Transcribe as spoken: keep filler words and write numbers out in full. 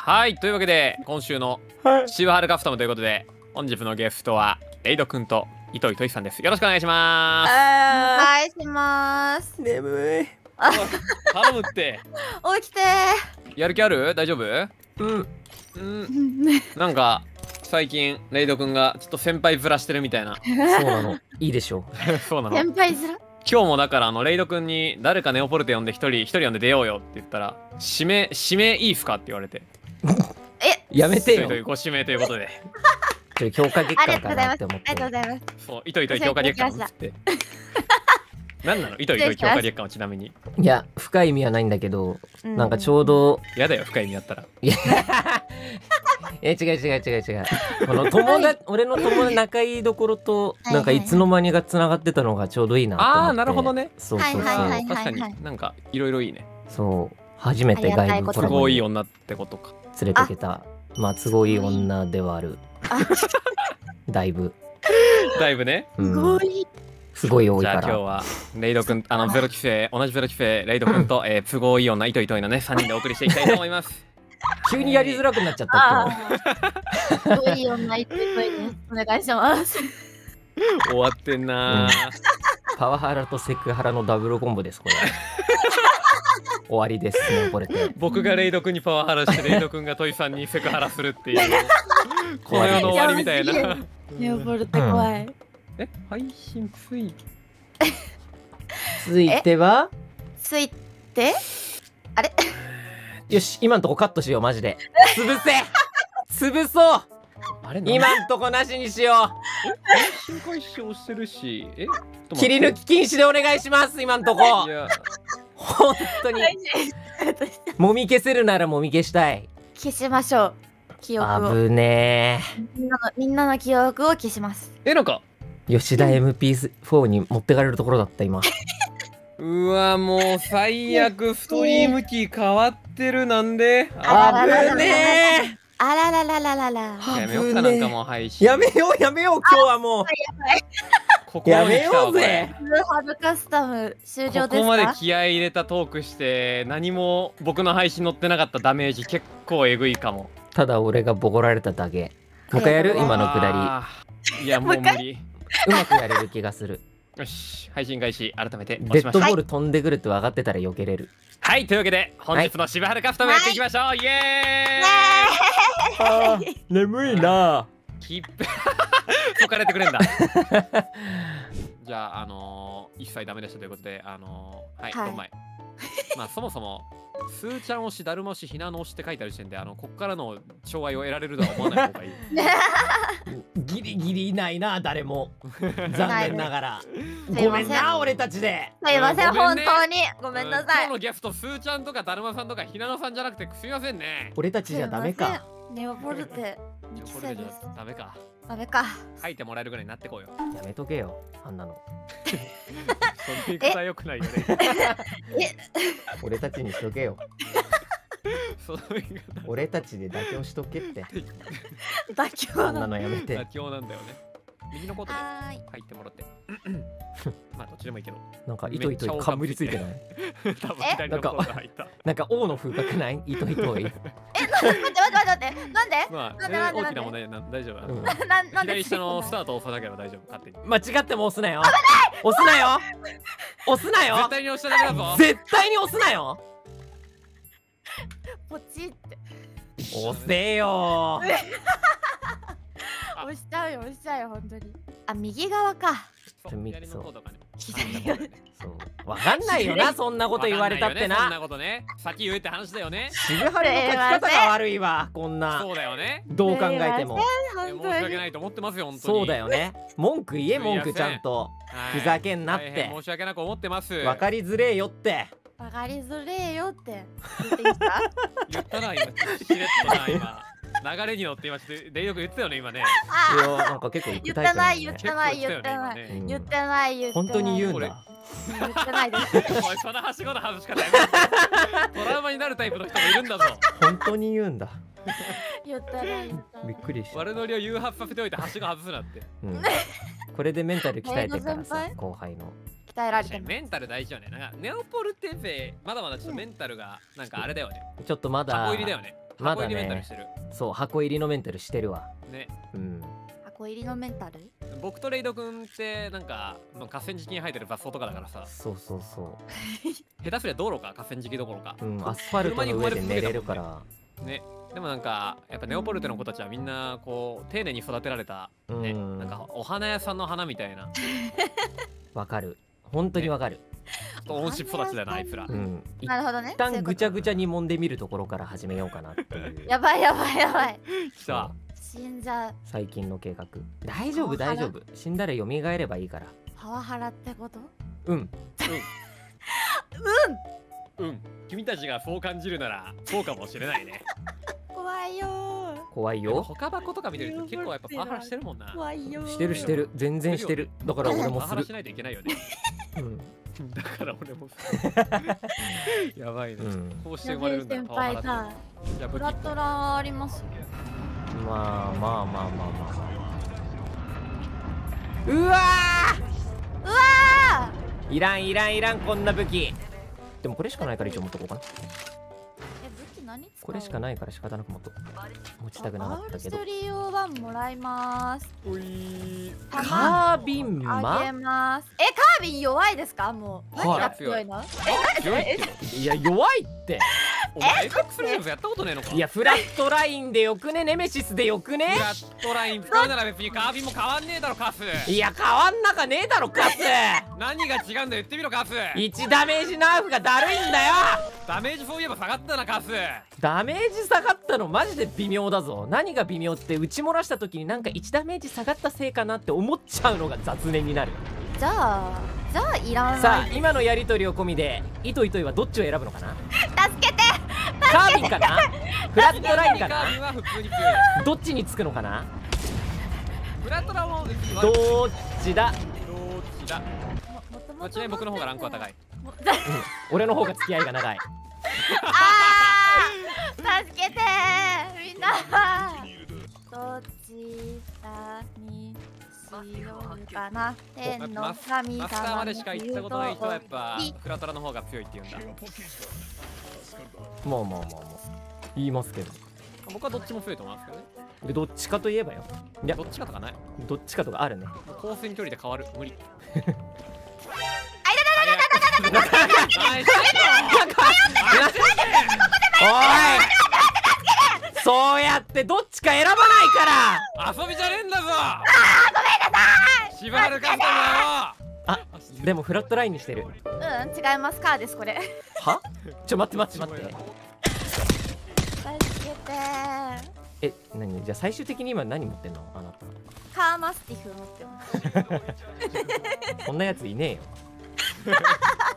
はい、というわけで今週のシブハルカスタムということで、本日のゲストはレイドくんと糸井といさんです。よろしくお願いします。 お願いします。 眠い。 頼むって。 起きてやる気ある？大丈夫？ うん。 うん。なんか最近レイドくんがちょっと先輩ずらしてるみたいな。 そうなの。いいでしょう。そうなの。 先輩ずら。 今日もだからあのレイドくんに誰かネオポルテ呼んで一人一人呼んで出ようよって言ったら、指名指名いいっすかって言われて。 え、 やめてよ。 ご指名ということで。 ちょ強化月間かなって思って。 ありがとうございます。 そう、糸糸強化月間っつって。何なの？糸糸強化月間はちなみに。 いや深い意味はないんだけど、なんかちょうど。 やだよ深い意味あったら。 いや。え違う違う違う違う。この友達俺の友達仲いいどころとなんかいつの間にがつながってたのがちょうどいいなと思って。 ああなるほどね。 そうそうそう。 確かになんかいろいろいいね。 そう初めて外部都合いい女ってことか。 連れてけた。まあ都合いい女ではある。だいぶ。 だいぶね。 すごい。 すごい多いから。 じゃあ今日はレイドくん、あのゼロ期生、同じゼロ期生レイドくんと、えー、都合いい女糸糸井のねさんにんでお送りしていきたいと思います。 急にやりづらくなっちゃった今日。都合いい女糸糸井です。お願いします。 終わってんな、 うん。パワハラとセクハラのダブルコンボですこれ。終わりですねこれで。 僕がレイドくんにパワハラしてレイドくんがトイさんにセクハラするっていうこの世の終わりみたいな。 ネオポルテ怖い。 え、配信ついついてはついてあれよし今んとこカットしようマジで。潰せ潰そうあれ今んとこなしにしよう。 配信開始をしてるし、え切り抜き禁止でお願いします今んとこ。いや本当にもみ消せるならもみ消したい。 消しましょう記憶を。 危ねえみんなのみんなの記憶を消します。 えなんか吉田 エムピーフォー に持ってかれるところだった今。 うわもう最悪ストリームキー変わってるなんで。 あぶねー。あらららららら。 やめようかなんかもう配信。 やめようやめよう今日はもう。やめようぜ。 ハブカスタム終了ですか？ ここまで気合い入れたトークして何も僕の配信載ってなかったダメージ結構えぐいかも。 ただ俺がボコられただけ。もう一回やる今のくだり。いやもう無理。 うまくやれる気がする。 よし配信開始改めてデッドボール飛んでくるって分かってたら避けれる。 はいというわけで本日のシブハルカスタムやっていきましょう、はい、イエーイ。眠いな。 キップ解かれてくれんだ。じゃああのー、一切ダメでしたということであのー、はいどんまい。まあそもそもスーちゃん推し、だるま推し、ひなの推しって書いてある時点であのこっからの寵愛を得られるとは思わない方がいい。 ギリギリいないな誰も。残念ながら。ごめんな俺たちで。 すいません本当にごめんなさい。 今日のゲストスーちゃんとかだるまさんとかひなのさんじゃなくてすみませんね。 俺たちじゃダメか。 ネオポルテにきせいです。ダメか。 ダメか。 書いてもらえるぐらいになってこうよ。 やめとけよあんなの。 その言い方良くないよね。 俺たちにしとけよ。 その言い方俺たちで妥協しとけって。 妥協あんなのやめて。 妥協なんだよね。右のことで入ってもらって。まあどっちでもいいけど。 なんか糸糸い冠ついてない。 多分左の方が入った。 なんか王の風格ない糸糸い。 え待って待って待ってなんで？ まあ大きなもんね大丈夫。左下のスタート押さなければ大丈夫勝手に。 間違っても押すなよ。押すなよ。押すなよ。 絶対に押しただけだぞ。 絶対に押すなよ。 ポチって押せよ。 押しちゃうよ押しちゃうよ本当に。あ右側か。 左の方とかね。 そうわかんないよなそんなこと言われたってな。 そんなことね先言えって話だよね。 シブハルの書き方が悪いわこんな。 そうだよね。 どう考えても申し訳ないと思ってますよ本当に。 そうだよね。文句言え文句ちゃんと。ふざけんなって。 申し訳なく思ってます。 わかりづれえよって。 わかりづれえよって言っていいか？ 言ったな今。しれっとな今。流れに乗って今ちょっとレイドくん言ってたよね今ね。 いやなんか結構言ってない言ってない言ってない言ってない言ってない。 本当に言うんだ。 言ってないです。 おいそのはしごの外し方やめろ。トラウマになるタイプの人もいるんだぞ。 本当に言うんだ。 言ってないびっくりした。 悪ノリを誘発させておいてはしご外すなって。 これでメンタル鍛えてからさ後輩の。 鍛えられてメンタル大事よね。なんかネオポルテフェまだまだちょっとメンタルがなんかあれだよね。 ちょっとまだ箱入りだよね。 まだ箱入りメンタルねしてる。 そう箱入りのメンタルしてるわ。 ね。 うん箱入りのメンタル。 僕とレイド君ってなんかまあ河川敷に生えてる雑草とかだからさ、 そうそうそ下手すりゃ道路か河川敷どころか。 う、うん、アスファルトの上で寝れるからね。でもなんかやっぱネオポルテの子たちはみんなこう丁寧に育てられたね、 うんなんかお花屋さんの花みたいなわかる本当にわかる、 オンシップ育ちだよなあいつら。 うん一なるほどね。 旦ぐちゃぐちゃに揉んでみるところから始めようかなっていうやばいやばいやばい。 来た。 死んじゃう。 最近の計画。大丈夫大丈夫、死んだら蘇ればいいから。 パワハラってこと？ うんうんうん。君たちがそう感じるならそうかもしれないね。 怖いよー。 怖いよ。 他箱とか見てると結構やっぱパワハラしてるもんな。 怖いよー。 してるしてる全然してる。だから俺もするパワハラし。ないといけないよね。 うんだから俺もする。やばいね、 うんこうして生まれるんだ先パワハラ輩だ。 って。じゃあ武器トラトラありますよ。 まあまあまあまあまあ。うわうわーいらんいらんいらんこんな武器。でもこれしかないから一応持っとこうかな。 ー。え、武器何使う？ これしかないから仕方なく持っと持ちたくなかったけど。 アールスリーオーワンもらいます。 おいカービンあげマます。え、カービン弱いですか？もう。 はい何が強いの？ 強いってよ。 いや弱いって。 お前エイペックスレジェンズやったことねえのか。 いやフラットラインでよくね、ネメシスでよくね。 フラットライン使うなら別にカービンも変わんねえだろカス。 いや変わんなかねえだろカス。 何が違うんだよ言ってみろカス。 いちダメージナーフがだるいんだよ。 ダメージそういえば下がったなカス。 ダメージ下がったのマジで微妙だぞ。何が微妙って打ち漏らした時になんかいちダメージ下がったせいかなって思っちゃうのが雑念になる。 じゃあ、じゃあいらない。 さあ今のやり取りを込みでイトイトイはどっちを選ぶのかな。 助けて。 カービンかなフラットラインかな。 カービンは普通に強い。 どっちにつくのかな。 フラットラも別に悪くない。 どっちだ。 どっちだ。 ももともとまあちなみに僕の方がランクは高い。 も俺の方が付き合いが長い。 あー助けてーみんな。どっちだにしようかな。天の神マスターま様でしか行ったことない人はやっぱフラトラの方が強いって言うんだ。 まあまあまあまあ言いますけど。 僕はどっちも強いと思いますけどね。 でどっちかといえばよ。いやどっちかとかない。 どっちかとかあるね。 光線距離で変わる。無理。 おいそうやってどっちか選ばないから。 遊びじゃねえんだぞ。あーごめんなさい。縛るかったんだよ。 あでもフラットラインにしてる。 うん違います。カーですこれ。 はちょ待って待って待って。 助けてー。 え何じゃあ最終的に今何持ってんのあなた。 カーマスティフ持ってます。 そんなやついねえよ。